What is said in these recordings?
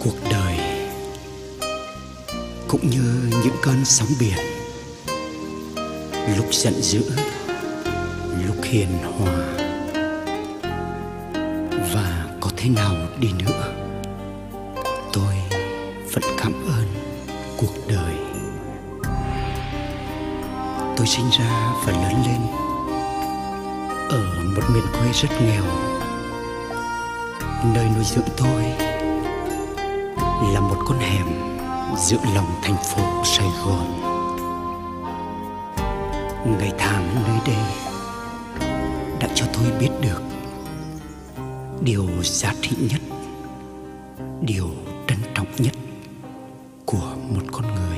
Cuộc đời cũng như những cơn sóng biển, lúc giận dữ, lúc hiền hòa. Và có thế nào đi nữa, tôi vẫn cảm ơn cuộc đời. Tôi sinh ra và lớn lên ở một miền quê rất nghèo. Nơi nuôi dưỡng tôi là một con hẻm giữa lòng thành phố Sài Gòn. Ngày tháng nơi đây đã cho tôi biết được điều giá trị nhất, điều trân trọng nhất của một con người.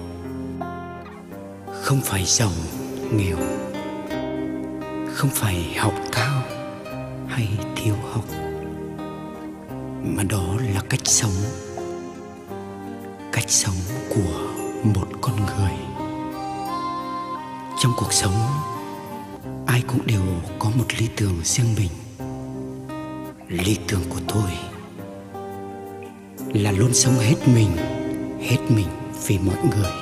Không phải giàu, nghèo, không phải học cao hay thiếu học, mà đó là cách sống của một con người. Trong cuộc sống, ai cũng đều có một lý tưởng riêng mình. Lý tưởng của tôi là luôn sống hết mình vì mọi người.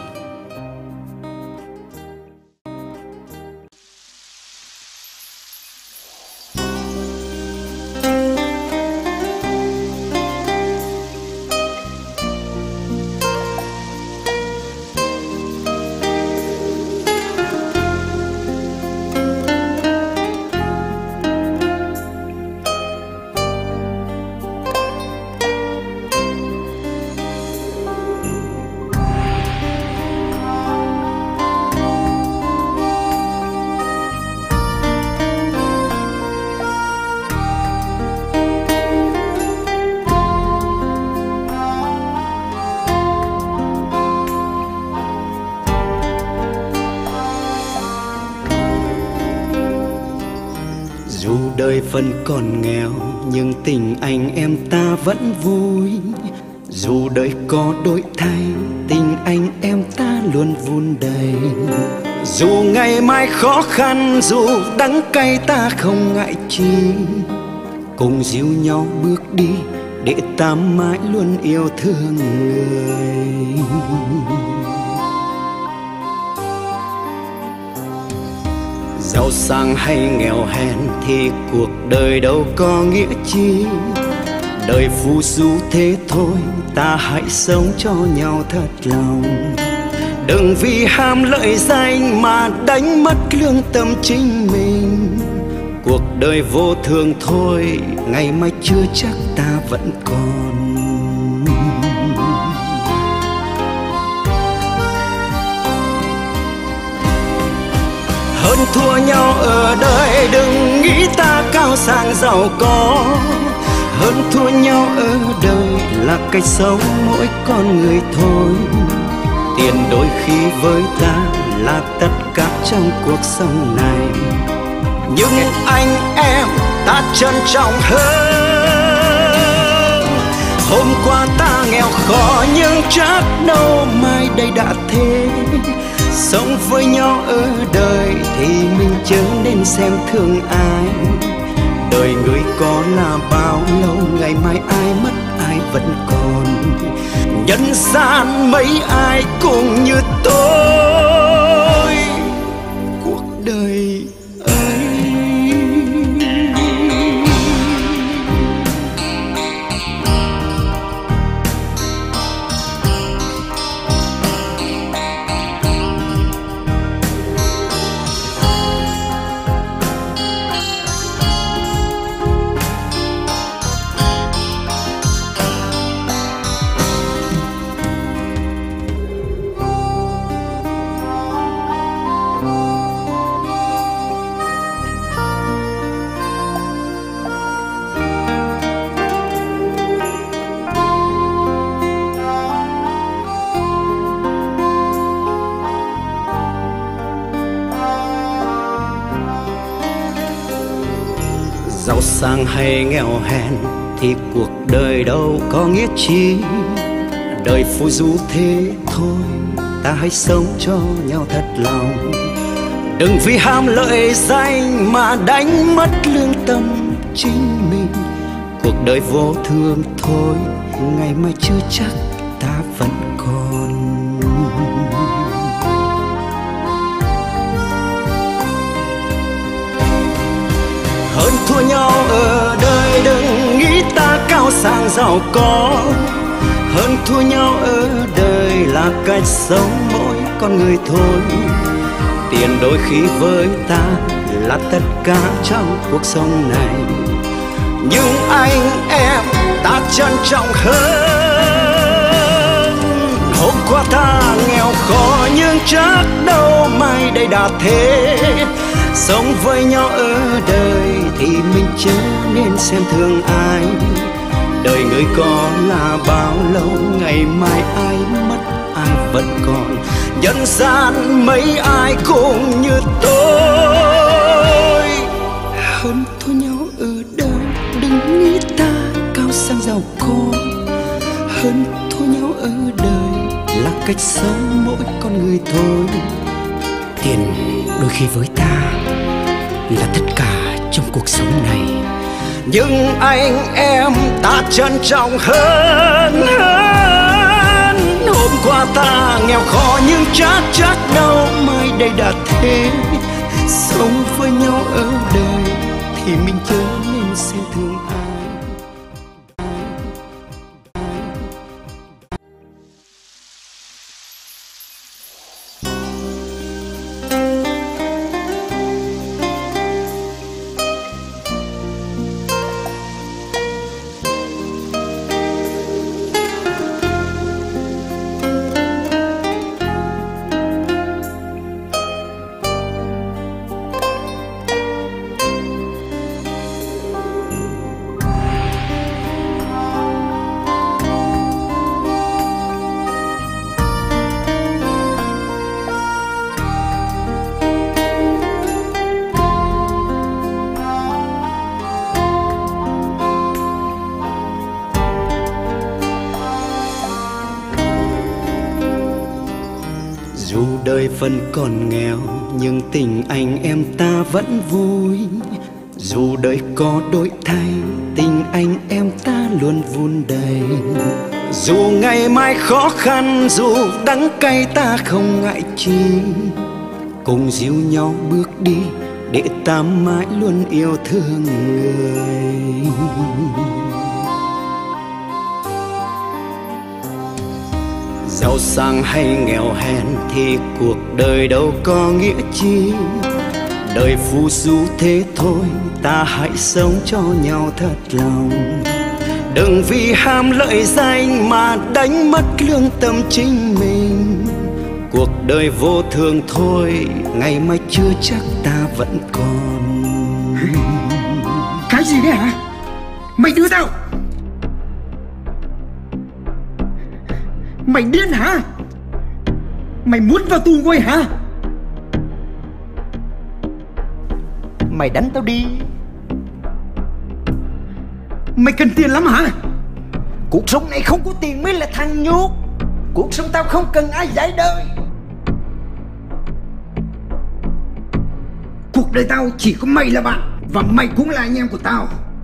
Dù đời vẫn còn nghèo, nhưng tình anh em ta vẫn vui. Dù đời có đổi thay, tình anh em ta luôn vun đầy. Dù ngày mai khó khăn, dù đắng cay ta không ngại chi. Cùng dìu nhau bước đi, để ta mãi luôn yêu thương người. Giàu sang hay nghèo hèn thì cuộc đời đâu có nghĩa chi. Đời phù du thế thôi, ta hãy sống cho nhau thật lòng. Đừng vì ham lợi danh mà đánh mất lương tâm chính mình. Cuộc đời vô thường thôi, ngày mai chưa chắc ta vẫn còn. Hơn thua nhau ở đời, đừng nghĩ ta cao sang giàu có. Hơn thua nhau ở đời là cách sống mỗi con người thôi. Tiền đôi khi với ta là tất cả trong cuộc sống này. Nhưng anh em ta trân trọng hơn. Hôm qua ta nghèo khó nhưng chắc đâu mai đây đã thế. Sống với nhau ở đời thì mình chớ nên xem thường ai. Đời người có là bao lâu, ngày mai ai mất ai vẫn còn. Nhân gian mấy ai cũng như tôi, cuộc đời ấy. Giàu sang hay nghèo hèn thì cuộc đời đâu có nghĩa chi. Đời phù du thế thôi, ta hãy sống cho nhau thật lòng. Đừng vì ham lợi danh mà đánh mất lương tâm chính mình. cuộc đời vô thường thôi, ngày mai chưa chắc ta vẫn còn. Hơn thua nhau ở đời đừng nghĩ ta cao sang giàu có. Hơn thua nhau ở đời là cách sống mỗi con người thôi. Tiền đôi khi với ta là tất cả trong cuộc sống này, nhưng anh em ta trân trọng hơn. Hôm qua ta nghèo khó nhưng chắc đâu mai đây đã thế. Sống với nhau ở đời thì mình chớ nên xem thường ai. Đời người có là bao lâu, ngày mai ai mất ai vẫn còn. Nhân gian mấy ai cũng như tôi. Hơn thua nhau ở đời đừng nghĩ ta cao sang giàu có. Hơn thua nhau ở đời là cách sống mỗi con người thôi. Tiền đôi khi với ta là tất cả trong cuộc sống này, nhưng anh em ta trân trọng hơn. Hôm qua ta nghèo khó nhưng chắc đâu mai đây đã thế. Sống với nhau ở đời thì mình chớ nên xem thường ai. Dù đời vẫn còn nghèo nhưng tình anh em ta vẫn vui. Dù đời có đổi thay tình anh em ta luôn vun đầy. Dù ngày mai khó khăn dù đắng cay ta không ngại chi. Cùng dìu nhau bước đi để ta mãi luôn yêu thương người. Giàu sang hay nghèo hèn thì cuộc đời đâu có nghĩa chi. Đời phù du thế thôi, ta hãy sống cho nhau thật lòng. Đừng vì ham lợi danh mà đánh mất lương tâm chính mình. Cuộc đời vô thường thôi, ngày mai chưa chắc ta vẫn còn. Cái gì đấy hả? Mày đưa tao. Mày điên hả? Mày muốn vào tù ngồi hả? Mày đánh tao đi. Mày cần tiền lắm hả? Cuộc sống này không có tiền mới là thằng nhút. Cuộc sống tao không cần ai giải đời. Cuộc đời tao chỉ có mày là bạn, và mày cũng là anh em của tao.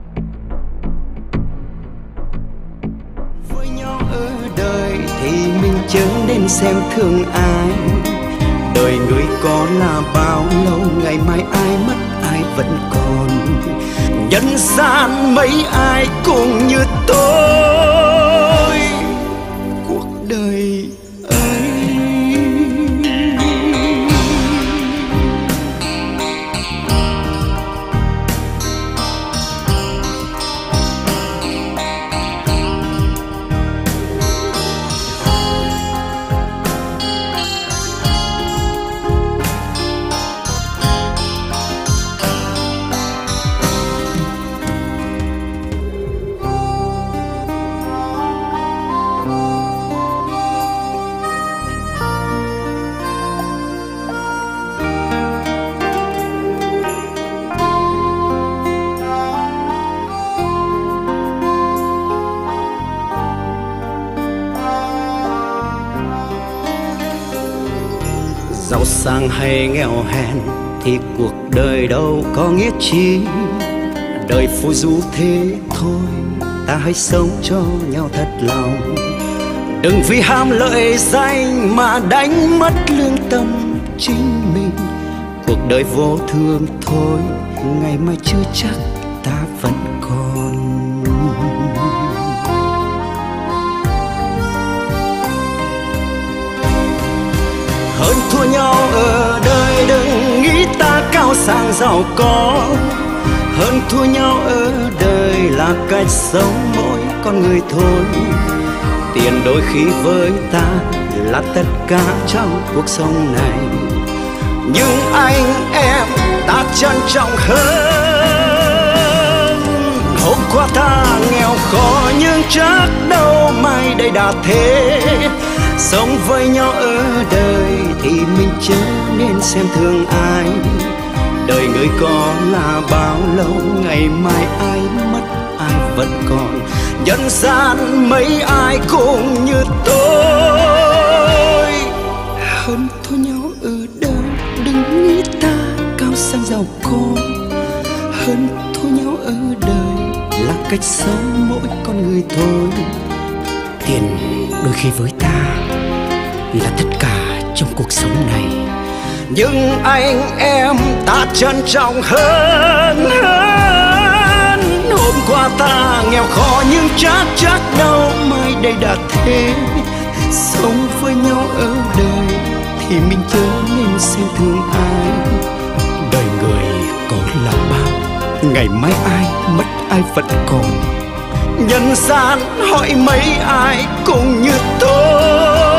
Với nhau ở đời thì mình chớ nên xem thường ai. Đời người có là bao lâu, ngày mai ai mất ai vẫn còn. Nhân gian mấy ai cũng như tôi. Cuộc đời ấy giàu sang hay nghèo hèn thì cuộc đời đâu có nghĩa chi. Đời phù du thế thôi, ta hãy sống cho nhau thật lòng. Đừng vì ham lợi danh mà đánh mất lương tâm chính mình. Cuộc đời vô thường thôi, ngày mai chưa chắc ta vẫn còn. Hơn thua nhau ở đời, đừng nghĩ ta cao sang giàu có. Hơn thua nhau ở đời là cách sống mỗi con người thôi. Tiền đôi khi với ta là tất cả trong cuộc sống này, nhưng anh em ta trân trọng hơn. Hôm qua ta nghèo khó nhưng chắc đâu mai đây đã thế. Sống với nhau ở đời thì mình chớ nên xem thường ai. Đời người có là bao lâu, ngày mai ai mất ai vẫn còn. Nhân gian mấy ai cũng như tôi. Hơn thua nhau ở đời, đừng nghĩ ta cao sang giàu có. Hơn thua nhau ở đời là cách sống mỗi con người thôi. Tiền đôi khi với ta là tất cả trong cuộc sống này, nhưng anh em ta trân trọng hơn. Hôm qua ta nghèo khó nhưng chắc đâu mai đây đã thế. Sống với nhau ở đời thì mình chớ nên xem thường ai. Đời người có là bao, ngày mai ai mất ai vẫn còn. Nhân gian hỏi mấy ai cũng như tôi.